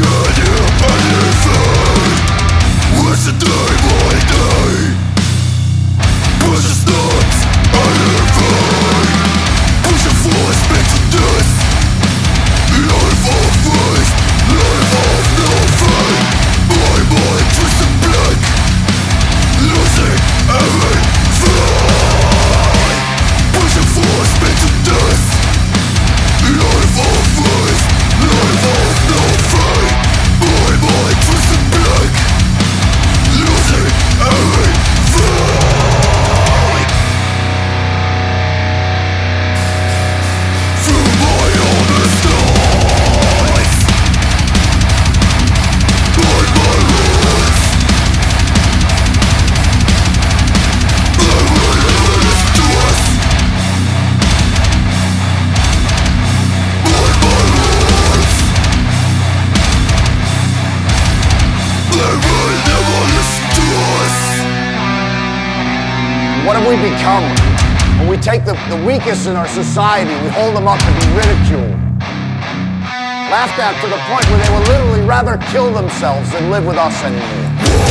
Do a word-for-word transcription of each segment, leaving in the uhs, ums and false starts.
What have we become? When we take the, the weakest in our society, we hold them up to be ridiculed, laughed at to the point where they will literally rather kill themselves than live with us anymore.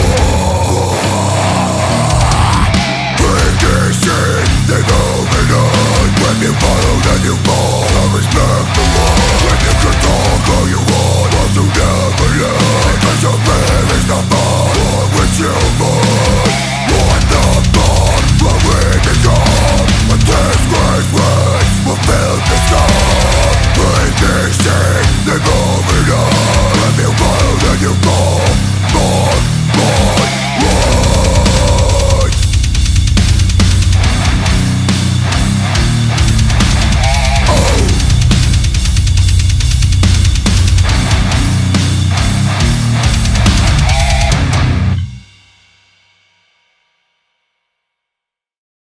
They go on. When you follow, then you fall. I respect the law. When you can talk all you want, but you never learn. Cause your fear is the bond on which you burn. What the bond from which you come? A disgraced race will fill the sky. Freakish, they go on. When you follow, then you